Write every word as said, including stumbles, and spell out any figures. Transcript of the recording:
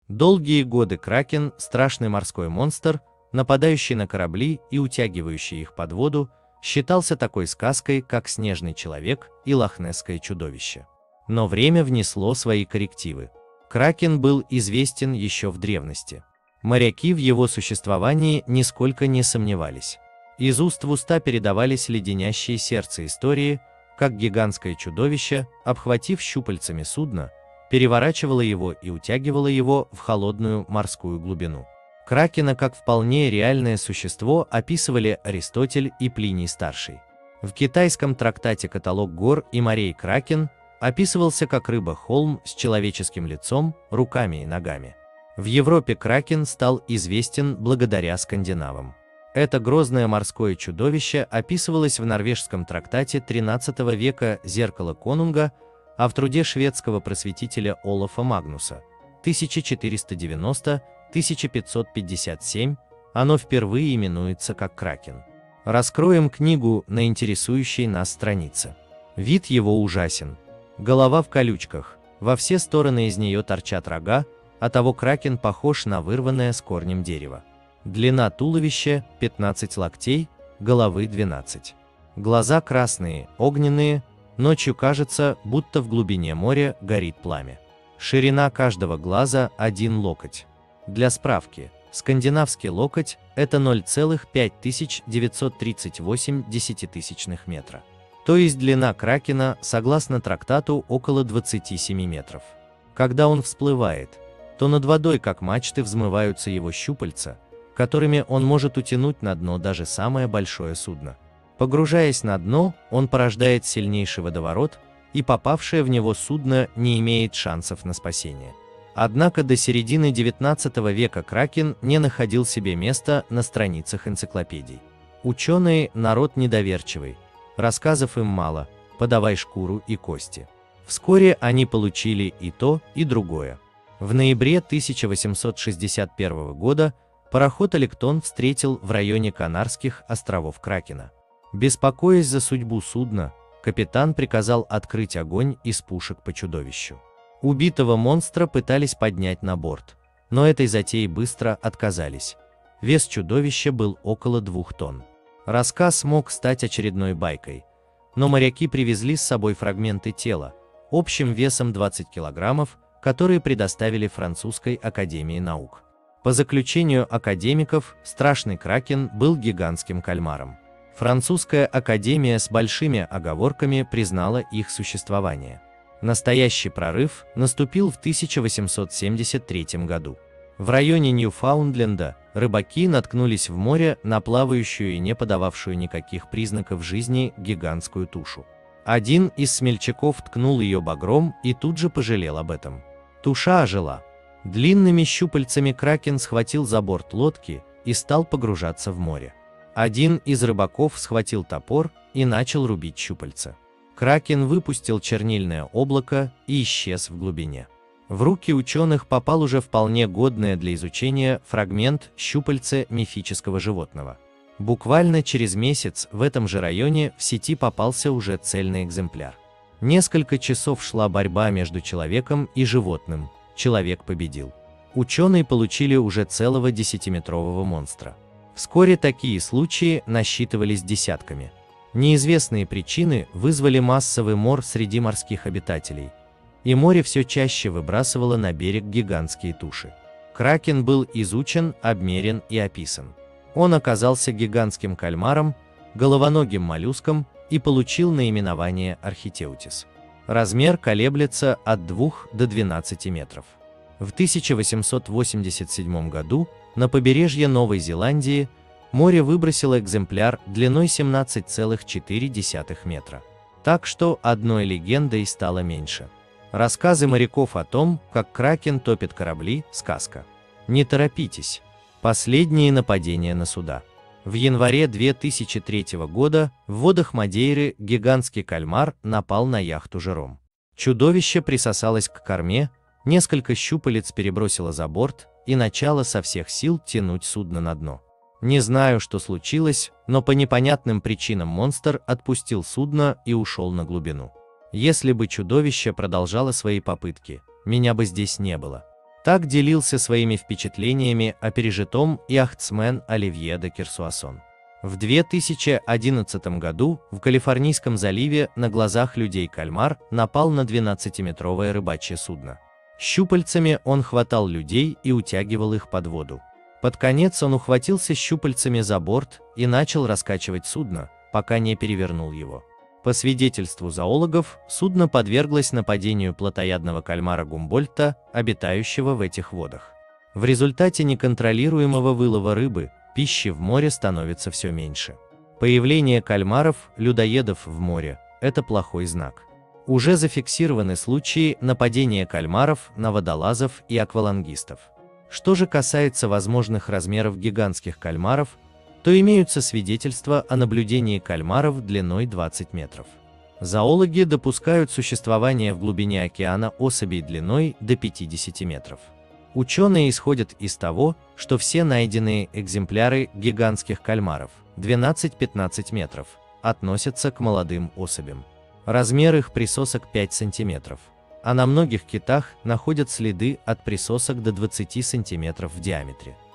Долгие годы кракен, страшный морской монстр, нападающий на корабли и утягивающий их под воду, считался такой сказкой, как «Снежный человек» и «Лохнесское чудовище». Но время внесло свои коррективы. Кракен был известен еще в древности. Моряки в его существовании нисколько не сомневались. Из уст в уста передавались леденящие сердце истории, как гигантское чудовище, обхватив щупальцами судно, переворачивало его и утягивало его в холодную морскую глубину. Кракена как вполне реальное существо описывали Аристотель и Плиний-старший. В китайском трактате «Каталог гор и морей» кракен описывался как рыба-холм с человеческим лицом, руками и ногами. В Европе кракен стал известен благодаря скандинавам. Это грозное морское чудовище описывалось в норвежском трактате тринадцатого века «Зеркало конунга», а в труде шведского просветителя Олафа Магнуса тысяча четыреста девяносто — тысяча пятьсот пятьдесят семь оно впервые именуется как кракен. Раскроем книгу на интересующей нас странице. Вид его ужасен. Голова в колючках, во все стороны из нее торчат рога, оттого кракен похож на вырванное с корнем дерево. Длина туловища пятнадцать локтей, головы двенадцать. Глаза красные, огненные, ночью кажется, будто в глубине моря горит пламя. Ширина каждого глаза один локоть. Для справки, скандинавский локоть – это ноль целых пять тысяч девятьсот тридцать восемь десятитысячных метра. То есть длина кракена, согласно трактату, около двадцати семи метров. Когда он всплывает, то над водой, как мачты, взмываются его щупальца, которыми он может утянуть на дно даже самое большое судно. Погружаясь на дно, он порождает сильнейший водоворот, и попавшее в него судно не имеет шансов на спасение. Однако до середины девятнадцатого века кракен не находил себе места на страницах энциклопедий. Ученые – народ недоверчивый, рассказов им мало, подавай шкуру и кости. Вскоре они получили и то, и другое. В ноябре тысяча восемьсот шестьдесят первого года пароход «Алектон» встретил в районе Канарских островов кракена. Беспокоясь за судьбу судна, капитан приказал открыть огонь из пушек по чудовищу. Убитого монстра пытались поднять на борт, но этой затеи быстро отказались. Вес чудовища был около двух тонн. Рассказ мог стать очередной байкой, но моряки привезли с собой фрагменты тела, общим весом двадцать килограммов, которые предоставили Французской академии наук. По заключению академиков, страшный кракен был гигантским кальмаром. Французская академия с большими оговорками признала их существование. Настоящий прорыв наступил в тысяча восемьсот семьдесят третьем году. В районе Ньюфаундленда рыбаки наткнулись в море на плавающую и не подававшую никаких признаков жизни гигантскую тушу. Один из смельчаков ткнул ее багром и тут же пожалел об этом. Туша ожила. Длинными щупальцами кракен схватил за борт лодки и стал погружаться в море. Один из рыбаков схватил топор и начал рубить щупальца. Кракен выпустил чернильное облако и исчез в глубине. В руки ученых попал уже вполне годный для изучения фрагмент щупальца мифического животного. Буквально через месяц в этом же районе в сети попался уже цельный экземпляр. Несколько часов шла борьба между человеком и животным. Человек победил. Ученые получили уже целого десятиметрового монстра. Вскоре такие случаи насчитывались десятками. Неизвестные причины вызвали массовый мор среди морских обитателей, и море все чаще выбрасывало на берег гигантские туши. Кракен был изучен, обмерен и описан. Он оказался гигантским кальмаром, головоногим моллюском и получил наименование архитеутис. Размер колеблется от двух до двенадцати метров. В тысяча восемьсот восемьдесят седьмом году на побережье Новой Зеландии море выбросило экземпляр длиной семнадцать целых четыре десятых метра. Так что одной легендой стало меньше. Рассказы моряков о том, как кракен топит корабли – сказка. Не торопитесь. Последние нападения на суда. В январе две тысячи третьего года в водах Мадейры гигантский кальмар напал на яхту Жером. Чудовище присосалось к корме, несколько щупалец перебросило за борт и начало со всех сил тянуть судно на дно. Не знаю, что случилось, но по непонятным причинам монстр отпустил судно и ушел на глубину. Если бы чудовище продолжало свои попытки, меня бы здесь не было. Так делился своими впечатлениями о пережитом яхтсмен Оливье де Керсуасон. В две тысячи одиннадцатом году в Калифорнийском заливе на глазах людей кальмар напал на двенадцатиметровое рыбачье судно. Щупальцами он хватал людей и утягивал их под воду. Под конец он ухватился щупальцами за борт и начал раскачивать судно, пока не перевернул его. По свидетельству зоологов, судно подверглось нападению плотоядного кальмара Гумбольдта, обитающего в этих водах. В результате неконтролируемого вылова рыбы, пищи в море становится все меньше. Появление кальмаров, людоедов в море – это плохой знак. Уже зафиксированы случаи нападения кальмаров на водолазов и аквалангистов. Что же касается возможных размеров гигантских кальмаров, то имеются свидетельства о наблюдении кальмаров длиной двадцать метров. Зоологи допускают существование в глубине океана особей длиной до пятидесяти метров. Ученые исходят из того, что все найденные экземпляры гигантских кальмаров двенадцать-пятнадцать метров относятся к молодым особям. Размер их присосок пять сантиметров, а на многих китах находят следы от присосок до двадцати сантиметров в диаметре.